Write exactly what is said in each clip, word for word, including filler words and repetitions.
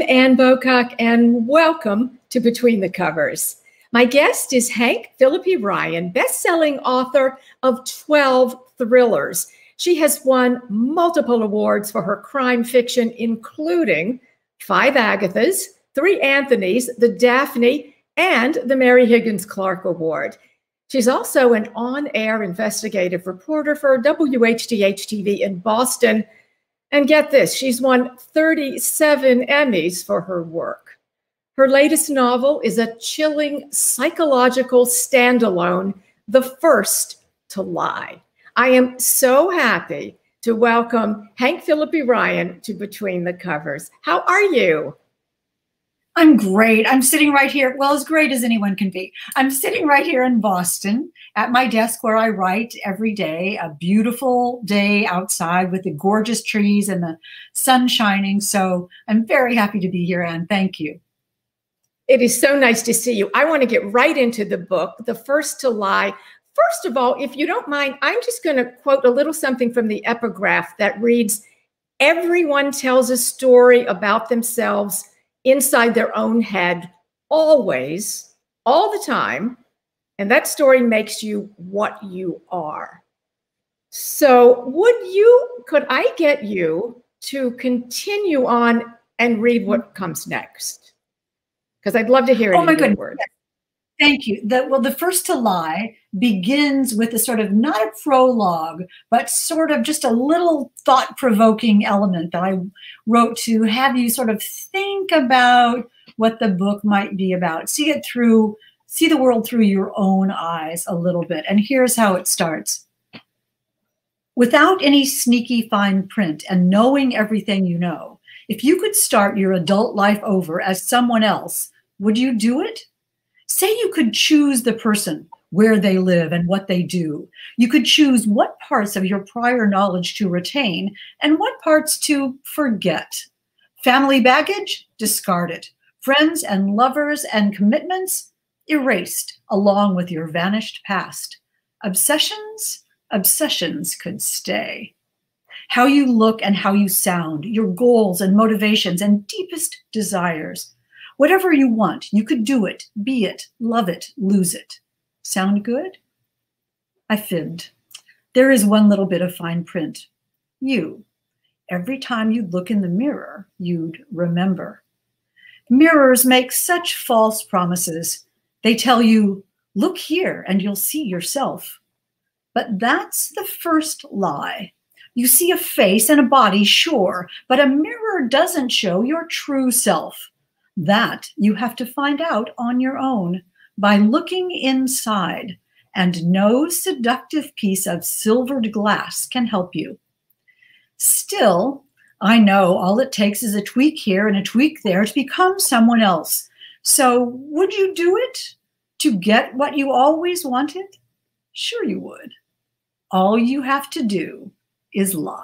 Ann Bocock, and welcome to Between the Covers. My guest is Hank Phillippi Ryan, best-selling author of twelve thrillers. She has won multiple awards for her crime fiction, including five Agathas, three Anthonys, the Daphne, and the Mary Higgins Clark Award. She's also an on-air investigative reporter for W H D H T V in Boston. And get this, she's won thirty-seven Emmys for her work. Her latest novel is a chilling psychological standalone, The First to Lie. I am so happy to welcome Hank Phillippi Ryan to Between the Covers. How are you? I'm great. I'm sitting right here. Well, as great as anyone can be. I'm sitting right here in Boston at my desk where I write every day. A beautiful day outside with the gorgeous trees and the sun shining. So I'm very happy to be here, Anne. Thank you. It is so nice to see you. I want to get right into the book, The First to Lie. First of all, if you don't mind, I'm just going to quote a little something from the epigraph that reads, "Everyone tells a story about themselves inside their own head, always, all the time, and that story makes you what you are." So would you, could I get you to continue on and read what comes next? Because I'd love to hear it oh my in your goodness. words. Thank you. The, well, The First to Lie begins with a sort of, not a prologue, but sort of just a little thought-provoking element that I wrote to have you sort of think about what the book might be about. See it through, see the world through your own eyes a little bit. And here's how it starts. Without any sneaky fine print and knowing everything you know, if you could start your adult life over as someone else, would you do it? Say you could choose the person, where they live and what they do. You could choose what parts of your prior knowledge to retain and what parts to forget. Family baggage? Discard it. Friends and lovers and commitments? Erased along with your vanished past. Obsessions? Obsessions could stay. How you look and how you sound, your goals and motivations and deepest desires. Whatever you want, you could do it, be it, love it, lose it. Sound good? I fibbed. There is one little bit of fine print. You. Every time you'd look in the mirror, you'd remember. Mirrors make such false promises. They tell you, look here and you'll see yourself. But that's the first lie. You see a face and a body, sure, but a mirror doesn't show your true self. That you have to find out on your own by looking inside, and no seductive piece of silvered glass can help you. Still, I know all it takes is a tweak here and a tweak there to become someone else. So would you do it to get what you always wanted? Sure you would. All you have to do is lie.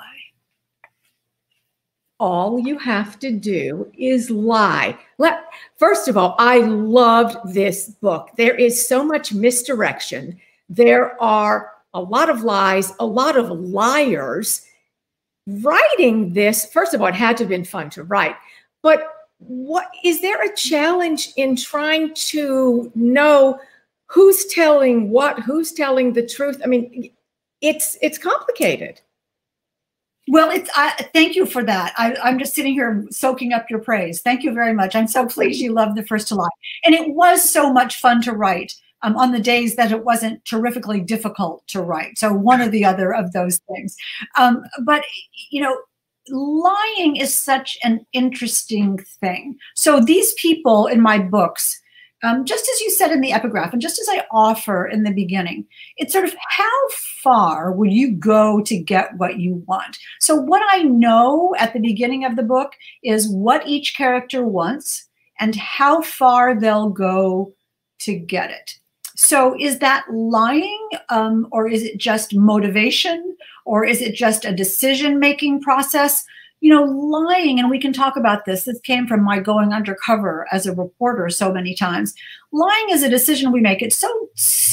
All you have to do is lie. Let, first of all, I loved this book. There is so much misdirection. There are a lot of lies, a lot of liars. Writing this, first of all, it had to have been fun to write. But what is there a challenge in trying to know who's telling what, who's telling the truth? I mean, it's it's complicated. Well, it's. I, thank you for that. I, I'm just sitting here soaking up your praise. Thank you very much. I'm so pleased you loved The First to Lie. And it was so much fun to write um, on the days that it wasn't terrifically difficult to write. So one or the other of those things. Um, but, you know, lying is such an interesting thing. So these people in my books, Um, just as you said in the epigraph, and just as I offer in the beginning, it's sort of how far will you go to get what you want? So what I know at the beginning of the book is what each character wants and how far they'll go to get it. So is that lying, um, or is it just motivation, or is it just a decision-making process? you know, lying, and we can talk about this, this came from my going undercover as a reporter so many times. Lying is a decision we make. It's so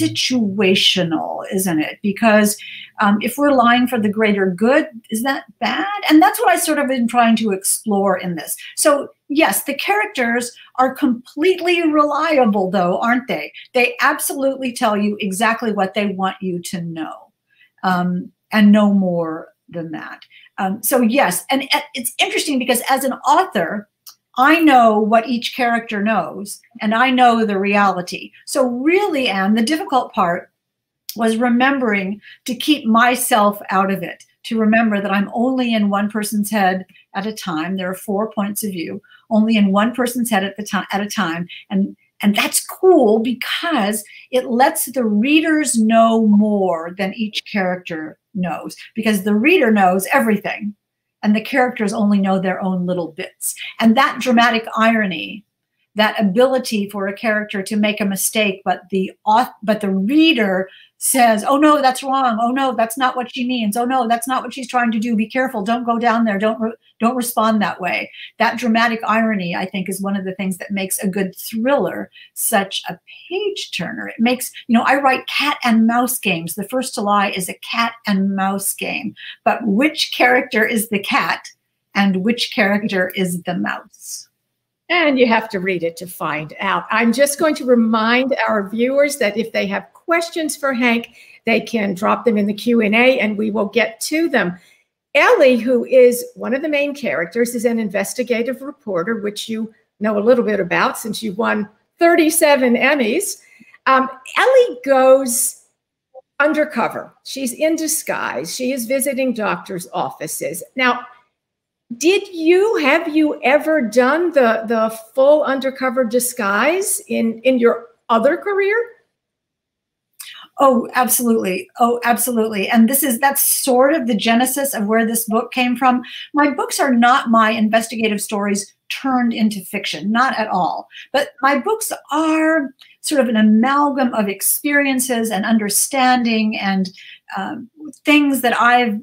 situational, isn't it? Because um, if we're lying for the greater good, is that bad? And that's what I sort of been trying to explore in this. So yes, the characters are completely reliable though, aren't they? They absolutely tell you exactly what they want you to know, um, and no more than that. Um, so yes, and it's interesting because as an author, I know what each character knows, and I know the reality. So really, Anne, the difficult part was remembering to keep myself out of it, to remember that I'm only in one person's head at a time. There are four points of view, only in one person's head at the time at a time, and and that's cool because it lets the readers know more than each character knows, because the reader knows everything and the characters only know their own little bits. And that dramatic irony, that ability for a character to make a mistake, but the author, but the reader says, oh no, that's wrong. Oh no, that's not what she means. Oh no, that's not what she's trying to do. Be careful. Don't go down there. Don't, re don't respond that way. That dramatic irony, I think, is one of the things that makes a good thriller such a page turner. It makes, you know, I write cat and mouse games. The First to Lie is a cat and mouse game, but which character is the cat and which character is the mouse? And you have to read it to find out. I'm just going to remind our viewers that if they have questions for Hank, they can drop them in the Q and A and we will get to them. Ellie, who is one of the main characters, is an investigative reporter, which you know a little bit about since you won thirty-seven Emmys. Um, Ellie goes undercover. She's in disguise. She is visiting doctors' offices. Now, did you, have you ever done the, the full undercover disguise in, in your other career? Oh, absolutely. Oh, absolutely. And this is, that's sort of the genesis of where this book came from. My books are not my investigative stories turned into fiction, not at all. But my books are sort of an amalgam of experiences and understanding and um, things that I've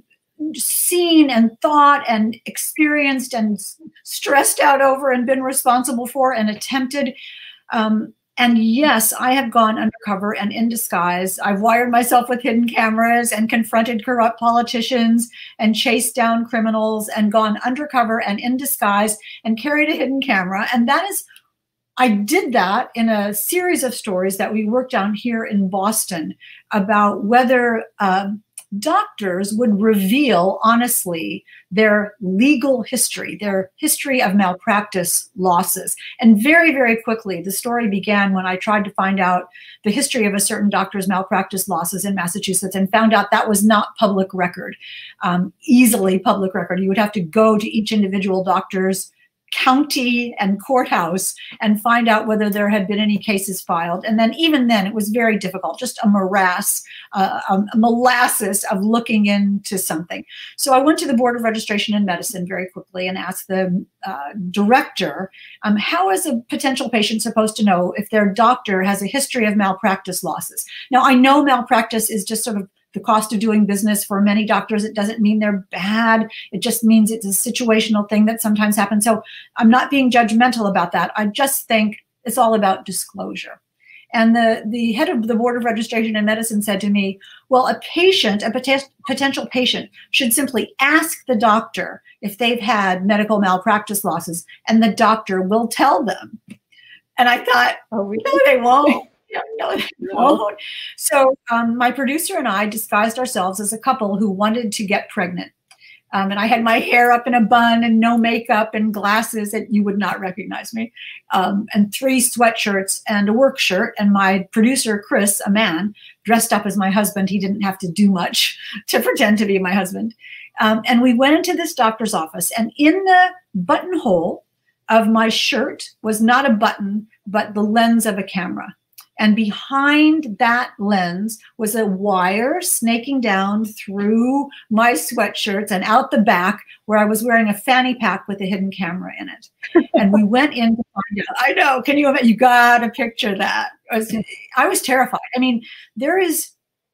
seen and thought and experienced and stressed out over and been responsible for and attempted. Um, and yes, I have gone undercover and in disguise. I've wired myself with hidden cameras and confronted corrupt politicians and chased down criminals and gone undercover and in disguise and carried a hidden camera. And that is, I did that in a series of stories that we worked on here in Boston about whether um, doctors would reveal honestly their legal history, their history of malpractice losses. And very, very quickly, the story began when I tried to find out the history of a certain doctor's malpractice losses in Massachusetts and found out that was not public record, um, easily public record. You would have to go to each individual doctor's county and courthouse and find out whether there had been any cases filed. And then even then, it was very difficult, just a morass, uh, a molasses of looking into something. So I went to the Board of Registration in Medicine very quickly and asked the uh, director, um, how is a potential patient supposed to know if their doctor has a history of malpractice losses? Now, I know malpractice is just sort of the cost of doing business for many doctors. It doesn't mean they're bad. It just means it's a situational thing that sometimes happens. So I'm not being judgmental about that. I just think it's all about disclosure. And the, the head of the Board of Registration in Medicine said to me, well, a patient, a pot potential patient should simply ask the doctor if they've had medical malpractice losses, and the doctor will tell them. And I thought, oh, really? No, they won't. No, no, they won't. So um, my producer and I disguised ourselves as a couple who wanted to get pregnant. Um, and I had my hair up in a bun and no makeup and glasses that you would not recognize me, um, and three sweatshirts and a work shirt. And my producer, Chris, a man, dressed up as my husband. He didn't have to do much to pretend to be my husband. Um, and we went into this doctor's office, and in the buttonhole of my shirt was not a button, but the lens of a camera. And behind that lens was a wire snaking down through my sweatshirts and out the back where I was wearing a fanny pack with a hidden camera in it. And we went in to find out. I know, can you imagine? You got to picture that. I was, I was terrified. I mean, there is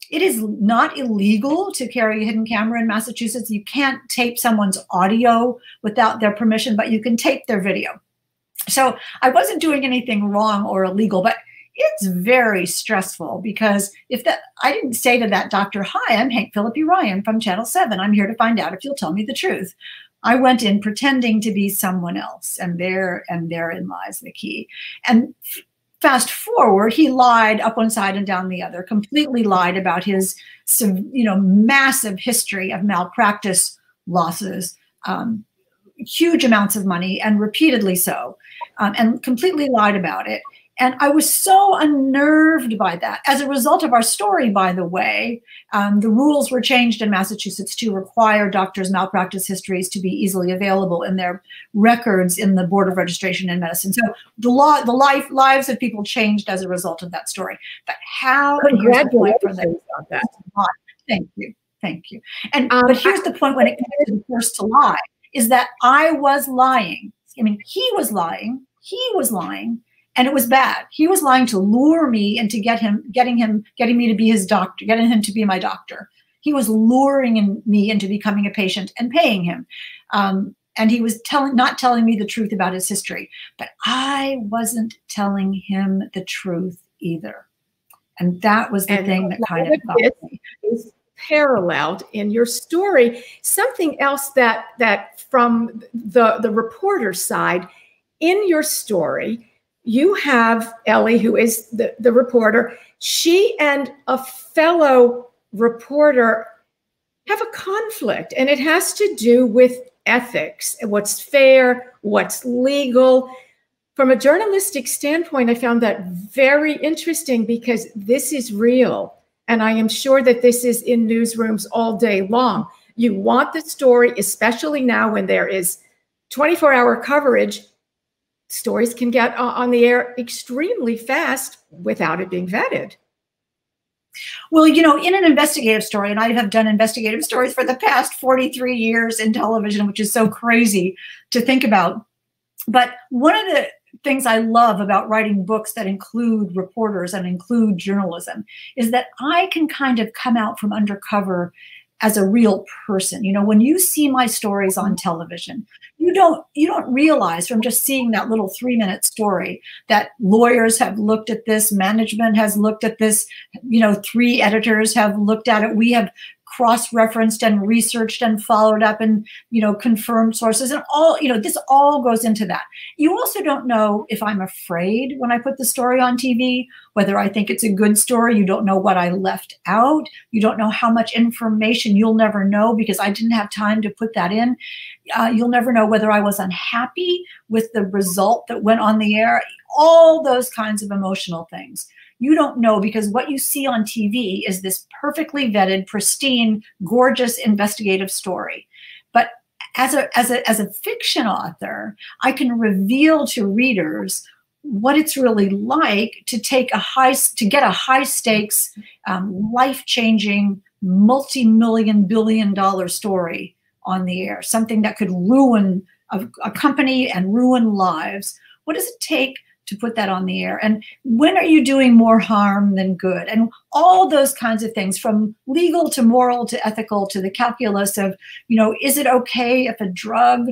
It is not illegal to carry a hidden camera in Massachusetts. You can't tape someone's audio without their permission, but you can tape their video. So I wasn't doing anything wrong or illegal, but it's very stressful because if that, I didn't say to that doctor, hi, I'm Hank Phillippi Ryan from Channel seven. I'm here to find out if you'll tell me the truth. I went in pretending to be someone else, and there and therein lies the key. And fast forward, he lied up one side and down the other, completely lied about his, you know, massive history of malpractice losses, um, huge amounts of money, and repeatedly so, um, and completely lied about it. And I was so unnerved by that. As a result of our story, by the way, um, the rules were changed in Massachusetts to require doctors' malpractice histories to be easily available in their records in the Board of Registration in Medicine. So the law, the life, lives of people changed as a result of that story. But how? Congratulations on that. Thank you, thank you. And um, but here's the point when it comes to the first to lie, is that I was lying. I mean, he was lying. He was lying. And it was bad. He was lying to lure me into get him, getting him, getting me to be his doctor, getting him to be my doctor. He was luring in, me into becoming a patient and paying him. Um, and he was telling, not telling me the truth about his history. But I wasn't telling him the truth either. And that was the and thing that kind of got me. Is paralleled in your story. Something else that that from the the reporter side in your story. You have Ellie, who is the, the reporter. She and a fellow reporter have a conflict, and it has to do with ethics, what's fair, what's legal. From a journalistic standpoint, I found that very interesting because this is real. And I am sure that this is in newsrooms all day long. You want the story, especially now when there is twenty-four hour coverage. Stories can get on the air extremely fast without it being vetted. Well, you know, in an investigative story, and I have done investigative stories for the past forty-three years in television, which is so crazy to think about. But one of the things I love about writing books that include reporters and include journalism is that I can kind of come out from undercover as a real person. You know, when you see my stories on television, you don't you don't realize from just seeing that little three minute story that lawyers have looked at this, management has looked at this, you know, three editors have looked at it. We have cross-referenced and researched and followed up and, you know, confirmed sources and all, you know, this all goes into that. You also don't know if I'm afraid when I put the story on T V, whether I think it's a good story. You don't know what I left out. You don't know how much information. You'll never know because I didn't have time to put that in. Uh, you'll never know whether I was unhappy with the result that went on the air. All those kinds of emotional things. You don't know because what you see on T V is this perfectly vetted, pristine, gorgeous investigative story. But as a, as a, as a fiction author, I can reveal to readers what it's really like to take a high, to get a high stakes, um, life-changing, multi-million, billion dollar story on the air, something that could ruin a, a company and ruin lives. What does it take to put that on the air? And when are you doing more harm than good? And all those kinds of things, from legal to moral to ethical to the calculus of, you know, is it okay if a drug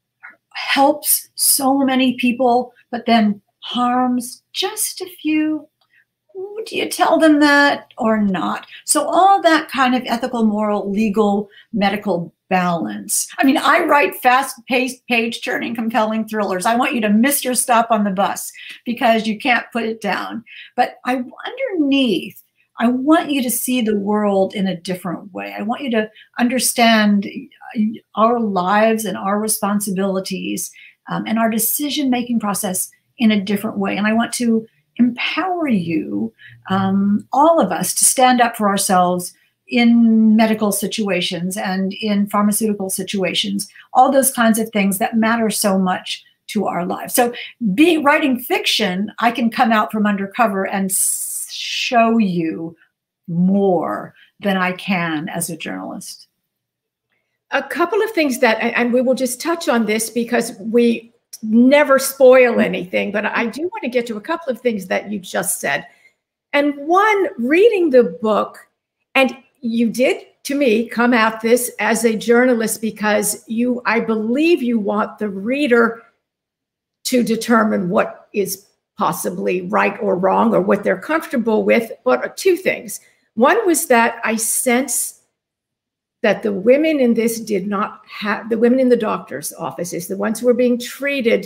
helps so many people, but then harms just a few? Do you tell them that or not? So all that kind of ethical, moral, legal, medical balance. I mean, I write fast-paced, page-turning, compelling thrillers. I want you to miss your stop on the bus because you can't put it down. But I, underneath, I want you to see the world in a different way. I want you to understand our lives and our responsibilities um, and our decision-making process in a different way. And I want to empower you, um, all of us, to stand up for ourselves in medical situations and in pharmaceutical situations, all those kinds of things that matter so much to our lives. So be, writing fiction, I can come out from undercover and show you more than I can as a journalist. A couple of things that, and we will just touch on this because we never spoil anything, but I do want to get to a couple of things that you just said. And one, reading the book, And you did, to me, come at this as a journalist because you, I believe you want the reader to determine what is possibly right or wrong or what they're comfortable with. But two things. One was that I sense that the women in this did not have, the women in the doctor's offices, the ones who were being treated,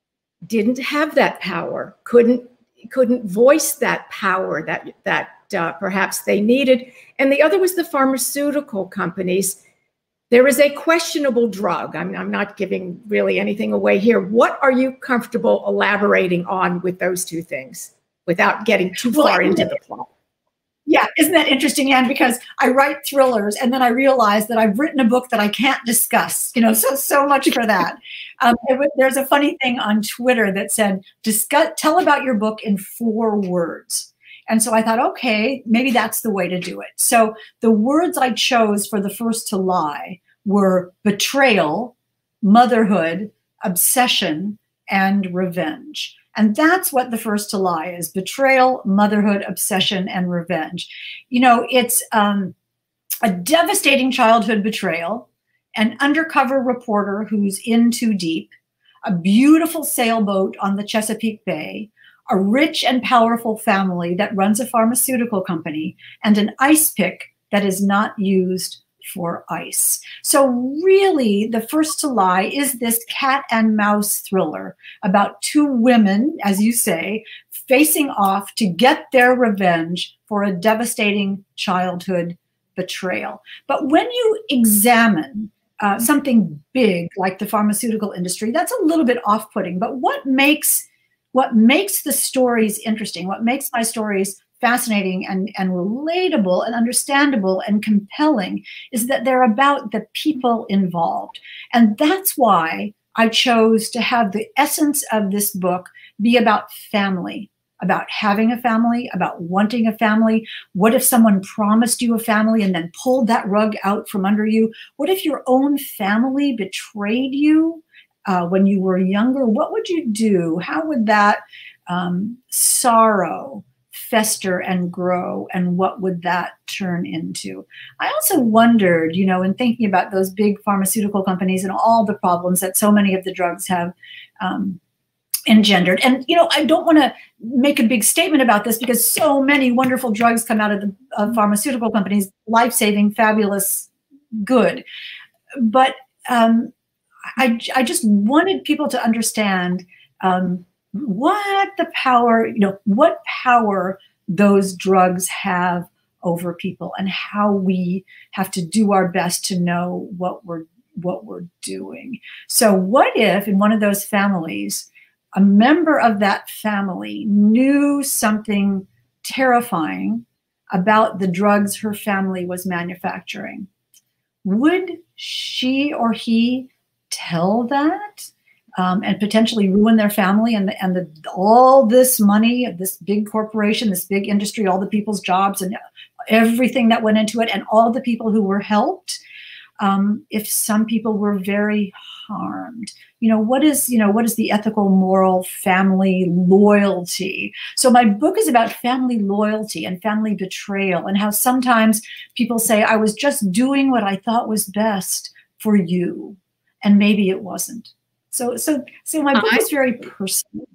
didn't have that power, couldn't couldn't voice that power that that uh, perhaps they needed. And the other was the pharmaceutical companies. There is a questionable drug. I'm, I'm not giving really anything away here. What are you comfortable elaborating on with those two things without getting too well, far into the plot? Yeah, isn't that interesting, Anne? Because I write thrillers, and then I realize that I've written a book that I can't discuss. You know, so so much for that. Um, it, there's a funny thing on Twitter that said, "Discuss, tell about your book in four words." And so I thought, okay, maybe that's the way to do it. So the words I chose for the first to lie were betrayal, motherhood, obsession, and revenge. And that's what the first to lie is: betrayal, motherhood, obsession, and revenge. You know, it's um, a devastating childhood betrayal, an undercover reporter who's in too deep, a beautiful sailboat on the Chesapeake Bay, a rich and powerful family that runs a pharmaceutical company, and an ice pick that is not used for ice. So really, the first to lie is this cat and mouse thriller about two women, as you say, facing off to get their revenge for a devastating childhood betrayal. But when you examine uh, something big like the pharmaceutical industry, that's a little bit off-putting. But what makes what makes the stories interesting, what makes my stories fascinating and, and relatable and understandable and compelling is that they're about the people involved. And that's why I chose to have the essence of this book be about family, about having a family, about wanting a family. What if someone promised you a family and then pulled that rug out from under you? What if your own family betrayed you uh, when you were younger? What would you do? How would that um, sorrow fester and grow, and what would that turn into? I also wondered, you know, in thinking about those big pharmaceutical companies and all the problems that so many of the drugs have um, engendered. And, you know, I don't want to make a big statement about this because so many wonderful drugs come out of the uh, pharmaceutical companies, life-saving, fabulous, good. But um, I, I just wanted people to understand um, what the power, you know, what power those drugs have over people and how we have to do our best to know what we're, what we're doing. So what if in one of those families, a member of that family knew something terrifying about the drugs her family was manufacturing? Would she or he tell that? Um, and potentially ruin their family and, the, and the, all this money, this big corporation, this big industry, all the people's jobs and everything that went into it, and all the people who were helped, um, if some people were very harmed. You know, what is, you know, what is the ethical, moral, family loyalty? So my book is about family loyalty and family betrayal, and how sometimes people say, I was just doing what I thought was best for you, and maybe it wasn't. So, so, so my book I, is very personal.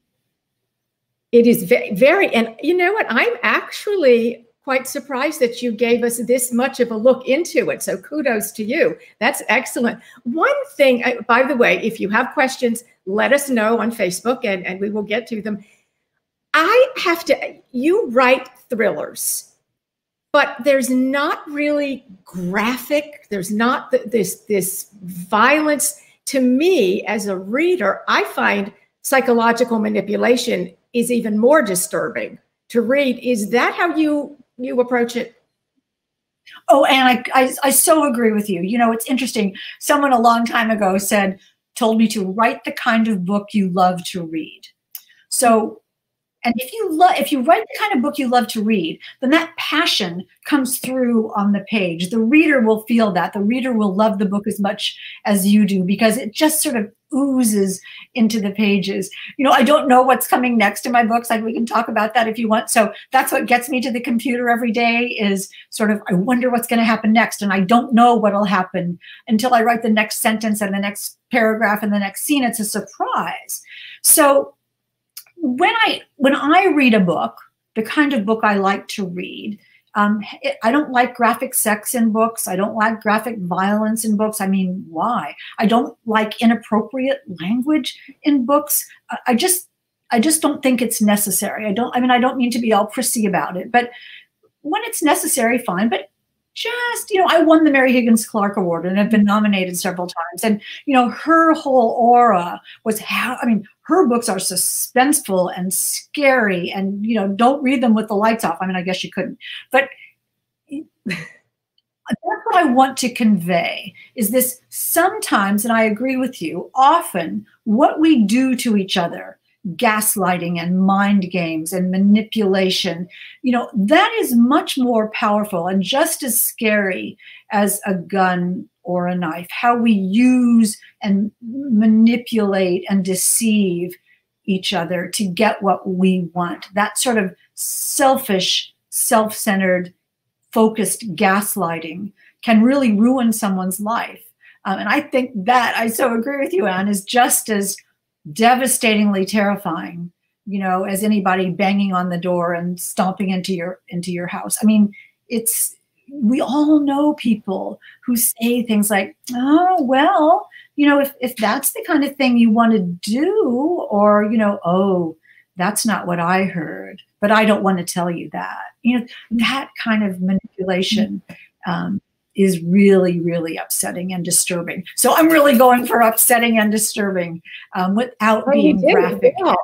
It is very, very, and you know what? I'm actually quite surprised that you gave us this much of a look into it. So kudos to you. That's excellent. One thing, by the way, if you have questions, let us know on Facebook and, and we will get to them. I have to, you write thrillers, but there's not really graphic. There's not th this, this violence. To me, as a reader, I find psychological manipulation is even more disturbing to read. Is that how you you approach it? Oh, and I, I, I so agree with you. You know, it's interesting. Someone a long time ago said, told me to write the kind of book you love to read. So, and if you love, if you write the kind of book you love to read, then that passion comes through on the page. The reader will feel that. The reader will love the book as much as you do because it just sort of oozes into the pages. You know, I don't know what's coming next in my books. Like, we can talk about that if you want. So that's what gets me to the computer every day, is sort of, I wonder what's going to happen next. And I don't know what'll happen until I write the next sentence and the next paragraph and the next scene. It's a surprise. So when I, when I read a book, the kind of book I like to read, Um, I don't like graphic sex in books. I don't like graphic violence in books. I mean, why? I don't like inappropriate language in books. I just, I just don't think it's necessary. I don't, I mean, I don't mean to be all prissy about it, but when it's necessary, fine. But just, you know, I won the Mary Higgins Clark Award and have been nominated several times. And, you know, her whole aura was how, I mean, her books are suspenseful and scary, and, you know, don't read them with the lights off. I mean, I guess you couldn't, but that's what I want to convey, is this sometimes, and I agree with you, often what we do to each other, gaslighting and mind games and manipulation, you know, that is much more powerful and just as scary as a gun or a knife. How we use and manipulate and deceive each other to get what we want. That sort of selfish, self-centered, focused gaslighting can really ruin someone's life. Um, and I think that, I so agree with you, Anne, is just as devastatingly terrifying, you know, as anybody banging on the door and stomping into your into your house. I mean, it's, we all know people who say things like, oh, well, you know, if, if that's the kind of thing you want to do, or, you know, oh, that's not what I heard, but I don't want to tell you that. You know, that kind of manipulation um, is really, really upsetting and disturbing. So I'm really going for upsetting and disturbing um, without Well, being you did. graphic. Yeah.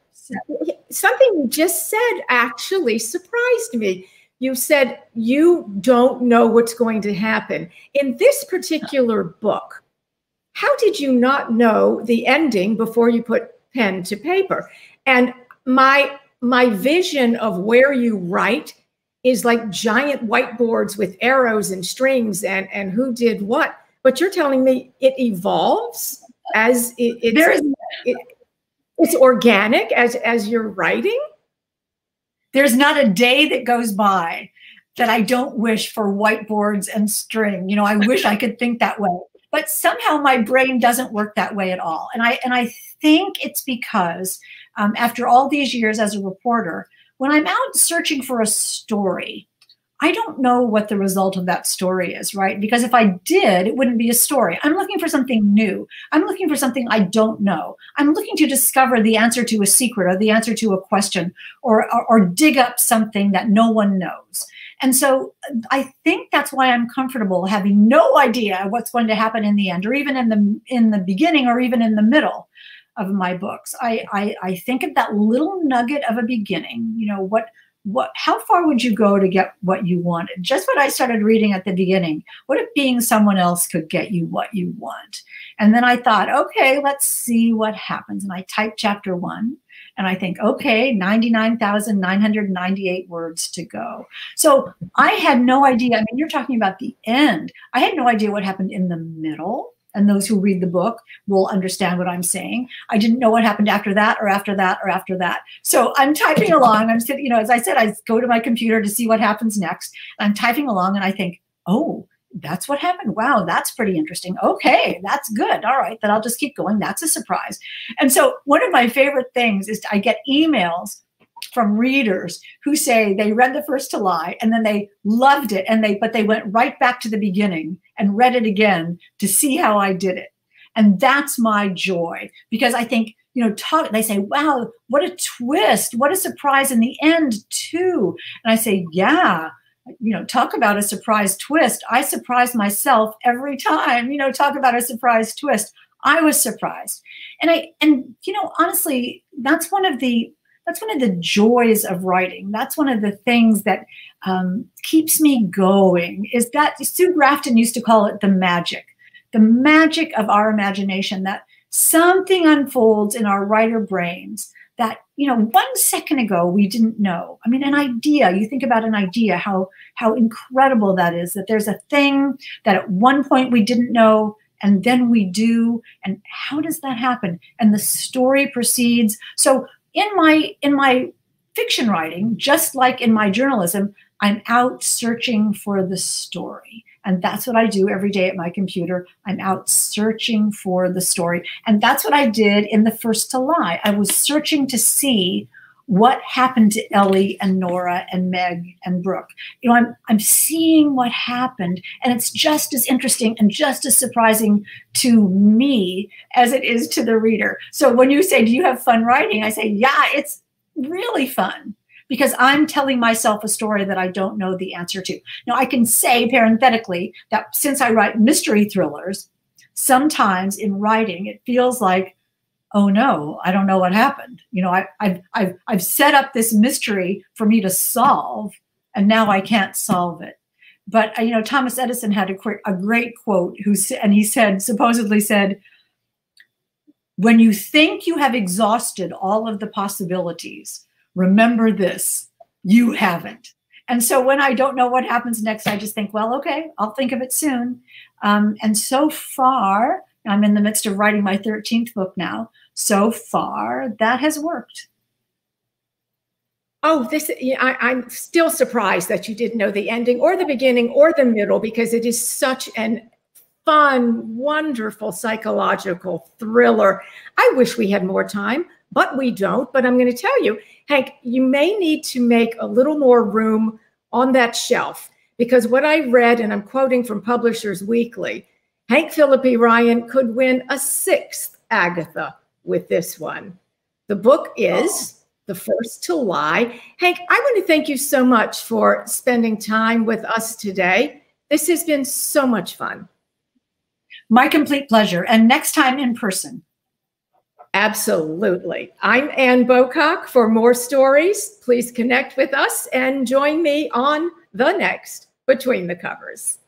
I, something you just said actually surprised me. You said you don't know what's going to happen. In this particular book, how did you not know the ending before you put pen to paper? And my my vision of where you write is like giant whiteboards with arrows and strings and, and who did what. But you're telling me it evolves as it, it's, There is, it, it's organic as, as you're writing? There's not a day that goes by that I don't wish for whiteboards and string. You know, I wish I could think that way, but somehow my brain doesn't work that way at all. And I, and I think it's because um, after all these years as a reporter, when I'm out searching for a story, I don't know what the result of that story is, right? Because if I did, it wouldn't be a story. I'm looking for something new. I'm looking for something I don't know. I'm looking to discover the answer to a secret or the answer to a question, or, or, or dig up something that no one knows. And so I think that's why I'm comfortable having no idea what's going to happen in the end, or even in the, in the beginning, or even in the middle of my books. I, I, I think of that little nugget of a beginning, you know, what, what, how far would you go to get what you wanted? Just what I started reading at the beginning. What if being someone else could get you what you want? And then I thought, okay, let's see what happens. And I typed chapter one, and I think, okay, ninety-nine thousand nine hundred ninety-eight words to go. So I had no idea. I mean, you're talking about the end. I had no idea what happened in the middle. And those who read the book will understand what I'm saying. I didn't know what happened after that, or after that, or after that. So I'm typing along. I'm sitting, you know, as I said, I go to my computer to see what happens next. I'm typing along, and I think, oh, that's what happened. Wow, that's pretty interesting. Okay, that's good. All right, then I'll just keep going. That's a surprise. And so one of my favorite things is I get emails from readers who say they read The First to Lie and then they loved it, and they but they went right back to the beginning and read it again to see how I did it. And that's my joy, because I think, you know, talk, they say, wow, what a twist, what a surprise in the end too. And I say, yeah, you know, talk about a surprise twist. I surprise myself every time, you know, talk about a surprise twist. I was surprised. And I, and, you know, honestly, that's one of the, that's one of the joys of writing. That's one of the things that um, keeps me going, is that Sue Grafton used to call it the magic, the magic of our imagination, that something unfolds in our writer brains that, you know, one second ago we didn't know. I mean, an idea, you think about an idea, how, how incredible that is, that there's a thing that at one point we didn't know, and then we do, and how does that happen? And the story proceeds. So in my in my fiction writing, just like in my journalism, I'm out searching for the story. And that's what I do every day at my computer. I'm out searching for the story. And that's what I did in The First to Lie. I was searching to see what happened to Ellie and Nora and Meg and Brooke. You know, I'm, I'm seeing what happened, and it's just as interesting and just as surprising to me as it is to the reader. So when you say, do you have fun writing? I say, yeah, it's really fun, because I'm telling myself a story that I don't know the answer to. Now, I can say parenthetically that since I write mystery thrillers, sometimes in writing, it feels like, oh no, I don't know what happened. You know, I, I've, I've, I've set up this mystery for me to solve, and now I can't solve it. But, you know, Thomas Edison had a, a great quote, who, and he said, supposedly said, when you think you have exhausted all of the possibilities, remember this, you haven't. And so when I don't know what happens next, I just think, well, okay, I'll think of it soon. Um, and so far, I'm in the midst of writing my thirteenth book now. So far, that has worked. Oh, this, I, I'm still surprised that you didn't know the ending or the beginning or the middle, because it is such an fun, wonderful psychological thriller. I wish we had more time, but we don't. But I'm going to tell you, Hank, you may need to make a little more room on that shelf, because what I read, and I'm quoting from Publishers Weekly, Hank Phillippi Ryan could win a sixth Agatha with this one. The book is The First to Lie. Hank, I want to thank you so much for spending time with us today. This has been so much fun. My complete pleasure. And next time in person. Absolutely. I'm Ann Bocock. For more stories, please connect with us and join me on the next Between the Covers.